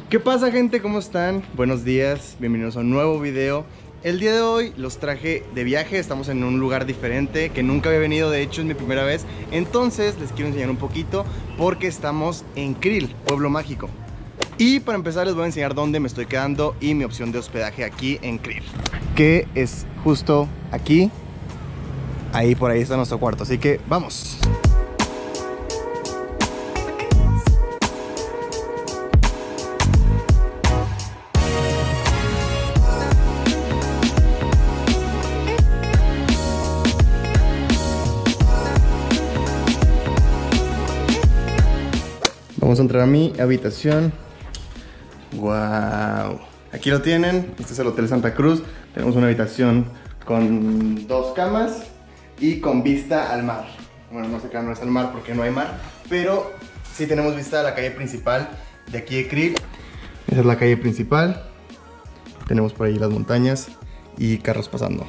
¿Qué pasa, gente? ¿Cómo están? Buenos días, bienvenidos a un nuevo video. El día de hoy los traje de viaje, estamos en un lugar diferente que nunca había venido, de hecho es mi primera vez. Entonces les quiero enseñar un poquito porque estamos en Krill, pueblo mágico. Y para empezar les voy a enseñar dónde me estoy quedando y mi opción de hospedaje aquí en Krill, que es justo aquí. Ahí, por ahí está nuestro cuarto, así que vamos. Vamos a entrar a mi habitación. Wow. Aquí lo tienen. Este es el Hotel Santa Cruz. Tenemos una habitación con 2 camas y con vista al mar. Bueno, no sé qué no es al mar porque no hay mar, pero sí tenemos vista a la calle principal de aquí de Krill. Esa es la calle principal. Tenemos por ahí las montañas y carros pasando.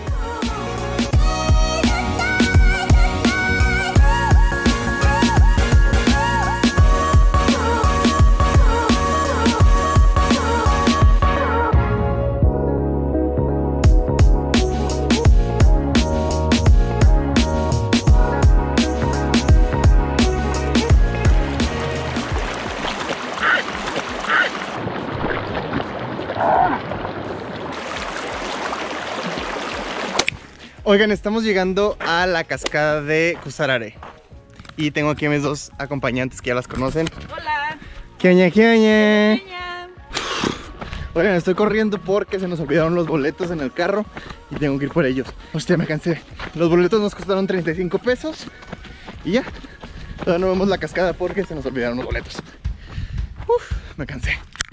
Oigan, estamos llegando a la cascada de Kusarare. Y tengo aquí a mis 2 acompañantes que ya las conocen. Hola. ¿Qué oña, qué oña? ¿Qué oña? Oigan, estoy corriendo porque se nos olvidaron los boletos en el carro y tengo que ir por ellos. Hostia, me cansé. Los boletos nos costaron 35 pesos y ya. Todavía no vemos la cascada porque se nos olvidaron los boletos. Uf, me cansé.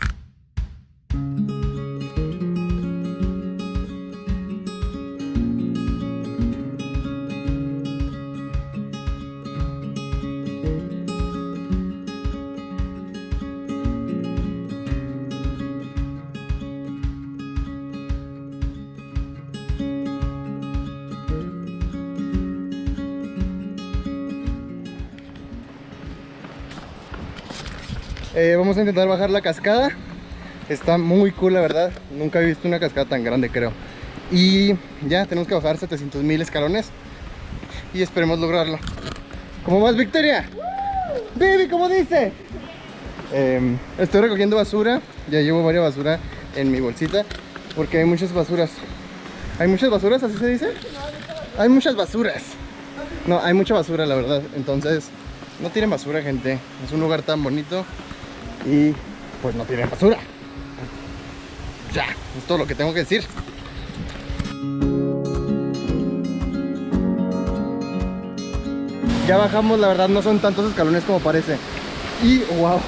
Vamos a intentar bajar la cascada. Está muy cool, la verdad. Nunca he visto una cascada tan grande, creo. Y ya, tenemos que bajar 700,000 escalones y esperemos lograrlo. ¿Cómo vas, Victoria? Baby, ¿cómo dice? Estoy recogiendo basura. Ya llevo varias basura en mi bolsita porque hay muchas basuras. ¿Hay muchas basuras? ¿Así se dice? Hay muchas basuras. No, hay mucha basura, la verdad. Entonces, no tiren basura, gente. Es un lugar tan bonito y pues no tienen basura. Ya, es todo lo que tengo que decir. Ya bajamos, la verdad no son tantos escalones como parece. Y wow,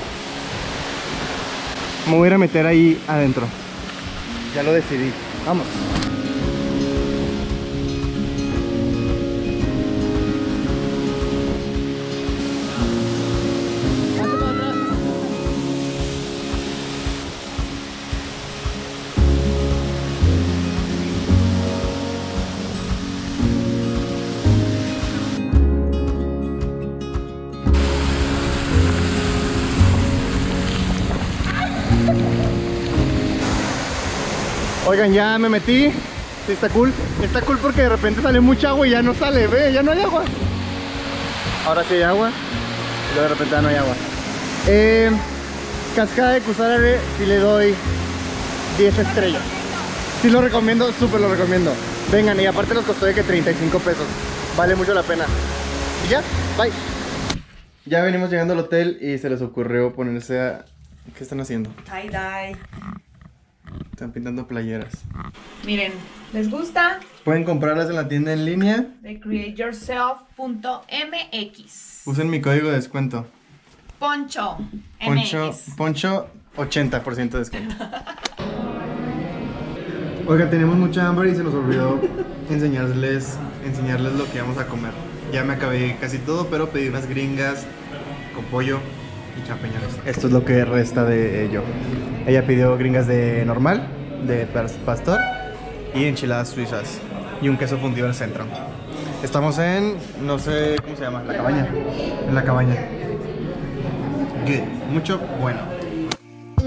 me voy a ir a meter ahí adentro. Ya lo decidí. Vamos. Oigan, ya me metí. Sí, está cool. Está cool porque de repente sale mucha agua y ya no sale, ve, ya no hay agua. Ahora sí hay agua y luego de repente ya no hay agua. Cascada de Kusarare, sí le doy 10 estrellas. Sí lo recomiendo, súper lo recomiendo. Vengan, y aparte nos costó de que 35 pesos. Vale mucho la pena. Y ya, bye. Ya venimos llegando al hotel y se les ocurrió ponerse a... ¿Qué están haciendo? Tie-dye. Están pintando playeras. Miren, ¿les gusta? Pueden comprarlas en la tienda en línea. De createyourself.mx. Usen mi código de descuento. Poncho. Poncho 80% de descuento. Oiga, tenemos mucha hambre y se nos olvidó enseñarles lo que vamos a comer. Ya me acabé casi todo, pero pedí unas gringas con pollo y champiñones. Esto es lo que resta de ello. Ella pidió gringas de normal, de pastor, y enchiladas suizas y un queso fundido en el centro. Estamos en, no sé cómo se llama, la cabaña. En la cabaña. Good, mucho bueno.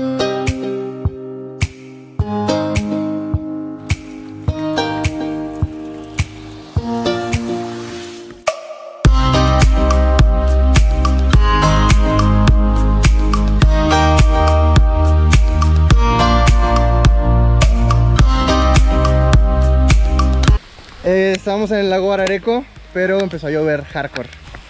Estábamos en el lago Arareco, pero empezó a llover hardcore.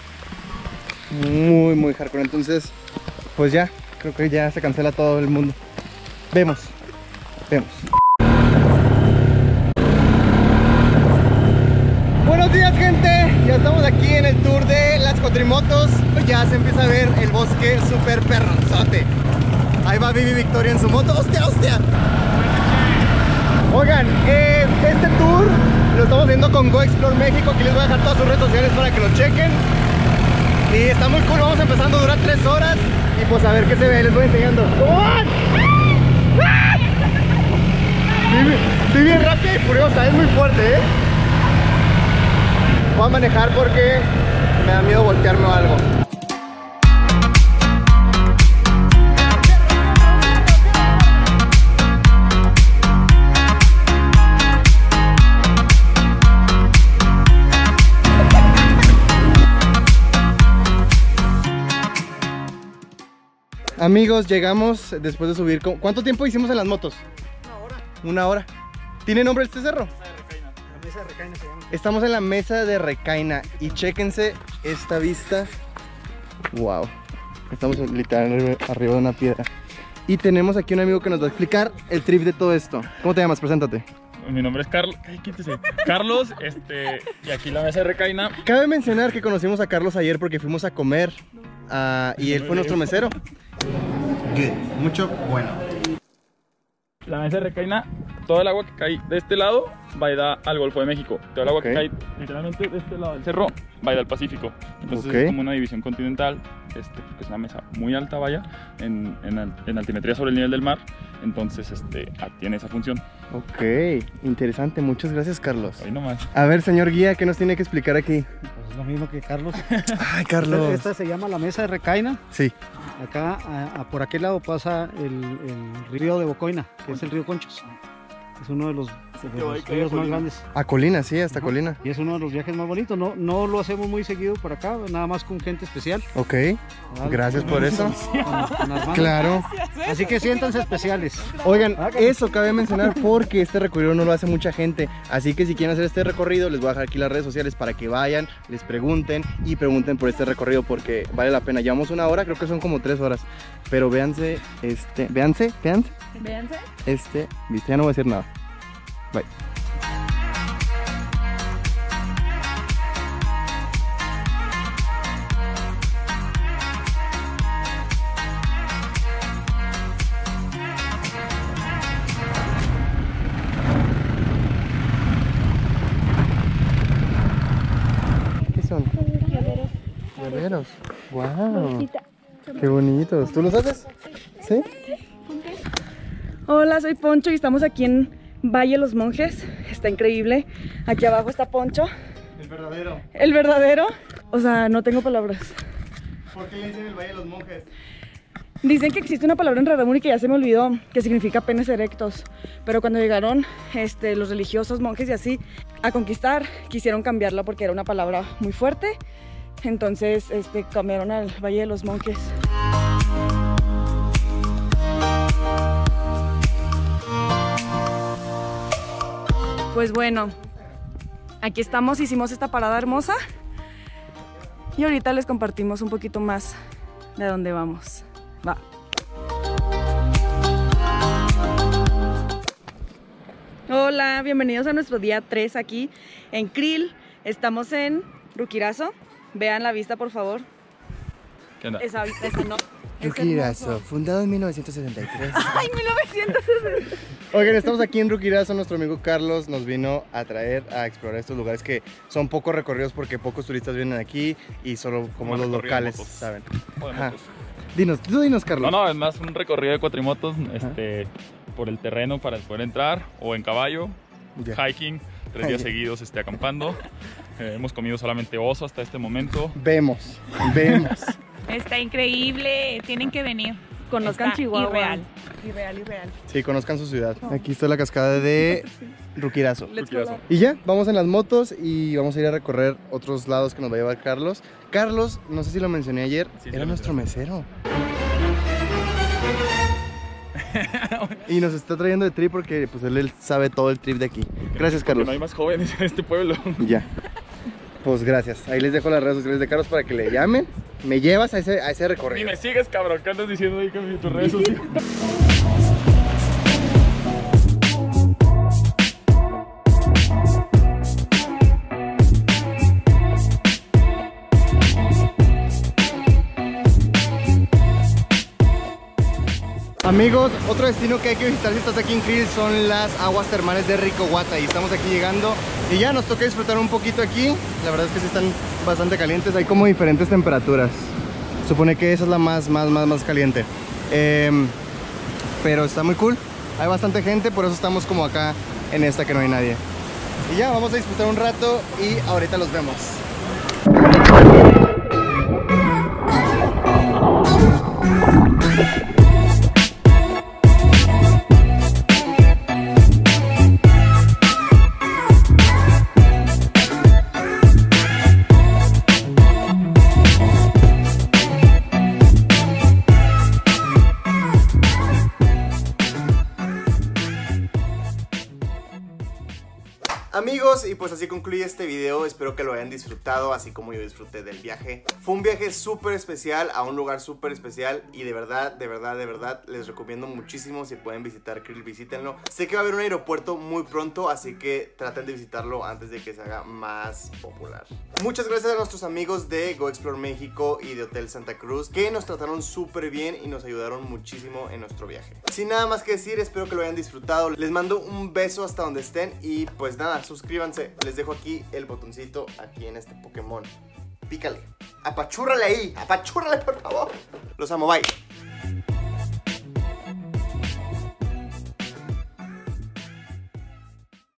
Muy hardcore. Entonces, pues ya, creo que ya se cancela todo el mundo. Vemos. Buenos días, gente. Ya estamos aquí en el tour de las cuatrimotos. Ya se empieza a ver el bosque súper perronzote. Ahí va Vivi Victoria en su moto. ¡Hostia! Oigan, este tour lo estamos viendo con Go Explore México. Aquí les voy a dejar todas sus redes sociales para que lo chequen. Y está muy cool, vamos empezando, dura 3 horas. Y pues a ver qué se ve, les voy enseñando. ¿Cómo van? Estoy bien rápida y furiosa, es muy fuerte, Voy a manejar porque me da miedo voltearme o algo. Amigos, llegamos después de subir. ¿Cuánto tiempo hicimos en las motos? 1 hora. ¿Tiene nombre este cerro? La mesa de Recaina se llama. Estamos en la mesa de Recaina y chéquense esta vista. Wow. Estamos literal arriba de una piedra. Y tenemos aquí un amigo que nos va a explicar el trip de todo esto. ¿Cómo te llamas? Preséntate. Mi nombre es Carlos. Carlos, y aquí la mesa de Recaina. Cabe mencionar que conocimos a Carlos ayer porque fuimos a comer y él fue nuestro mesero. Good. Mucho bueno. La mesa de Recaina, todo el agua que cae de este lado va a ir al Golfo de México. Todo el agua que cae literalmente de este lado del cerro va a ir al Pacífico. Entonces es como una división continental, porque es una mesa muy alta, vaya, en altimetría sobre el nivel del mar. Entonces tiene esa función. Ok, interesante. Muchas gracias, Carlos. Ahí nomás. A ver, señor guía, ¿qué nos tiene que explicar aquí? Pues es lo mismo que Carlos. Ay, Carlos. Esta se llama la mesa de Recaina. Sí. Acá, por aquel lado pasa el río de Bocoina, que es el río Conchos. Es uno de los ríos más grandes. A Colina, sí, hasta Colina. Y es uno de los viajes más bonitos. No lo hacemos muy seguido por acá, nada más con gente especial. Ok, ¿Vale? gracias por eso. Con Armando. Claro. Así que siéntanse especiales. Oigan, eso cabe mencionar porque este recorrido no lo hace mucha gente. Así que si quieren hacer este recorrido, les voy a dejar aquí las redes sociales para que vayan, les pregunten y pregunten por este recorrido porque vale la pena. Llevamos 1 hora, creo que son como 3 horas. Pero véanse, véanse. Viste, ya no voy a decir nada. Bye. ¿Qué son? Guerreros. Wow. Qué bonitos. ¿Tú los haces? ¿Sí? Hola, soy Poncho y estamos aquí en Valle Los Monjes. Está increíble. Aquí abajo está Poncho. El verdadero. El verdadero. O sea, no tengo palabras. ¿Por qué le dicen el Valle de los Monjes? Dicen que existe una palabra en Rarámuri que ya se me olvidó, que significa penes erectos. Pero cuando llegaron los religiosos, monjes y así, a conquistar, quisieron cambiarla porque era una palabra muy fuerte. Entonces cambiaron al Valle de los Monjes. Pues bueno, aquí estamos, hicimos esta parada hermosa y ahorita les compartimos un poquito más de dónde vamos. Va. Hola, bienvenidos a nuestro día 3 aquí en Krill. Estamos en Ruquirazo. Vean la vista, por favor. ¿Qué onda? Esa no. Ruquirazo, fundado en 1973. ¡Ay, 1960! Oigan, estamos aquí en Ruquirazo. Nuestro amigo Carlos nos vino a traer a explorar estos lugares que son poco recorridos porque pocos turistas vienen aquí y solo como los locales, ¿saben? Ajá. Dinos, Carlos. No, es más un recorrido de cuatrimotos, por el terreno para poder entrar, o en caballo, hiking, 3 días seguidos acampando. Hemos comido solamente oso hasta este momento. Vemos. Está increíble, tienen que venir. Conozcan Está Chihuahua. Irreal. Sí, conozcan su ciudad. Aquí está la cascada de Ruquirazo. Ruquirazo. Y ya, vamos en las motos y vamos a ir a recorrer otros lados que nos va a llevar Carlos. Carlos, no sé si lo mencioné ayer, Sí, era nuestro mesero. Y nos está trayendo de trip porque pues él sabe todo el trip de aquí. Gracias, Carlos. No hay más jóvenes en este pueblo. Ya. Pues gracias. Ahí les dejo las redes sociales de Carlos para que le llamen. Me llevas a ese recorrido. Ni me sigues, cabrón. ¿Qué andas diciendo ahí con tus redes sociales? Amigos, otro destino que hay que visitar si estás aquí en Krill son las aguas termales de Ricohuata. Y estamos aquí llegando y ya nos toca disfrutar un poquito aquí. La verdad es que sí están bastante calientes. Hay como diferentes temperaturas. Supone que esa es la más caliente. Pero está muy cool. Hay bastante gente, por eso estamos como acá en esta que no hay nadie. Y ya, vamos a disfrutar un rato y ahorita los vemos. Amigos, y pues así concluye este video. Espero que lo hayan disfrutado así como yo disfruté del viaje. Fue un viaje súper especial a un lugar súper especial. Y de verdad les recomiendo muchísimo. Si pueden visitar Krill, visítenlo. Sé que va a haber un aeropuerto muy pronto, así que traten de visitarlo antes de que se haga más popular. Muchas gracias a nuestros amigos de Go Explore México y de Hotel Santa Cruz, que nos trataron súper bien y nos ayudaron muchísimo en nuestro viaje. Sin nada más que decir, espero que lo hayan disfrutado. Les mando un beso hasta donde estén. Y pues nada, suscríbanse, les dejo aquí el botoncito aquí en este Pokémon. Pícale, apachúrrale ahí, apachúrrale por favor. Los amo, bye.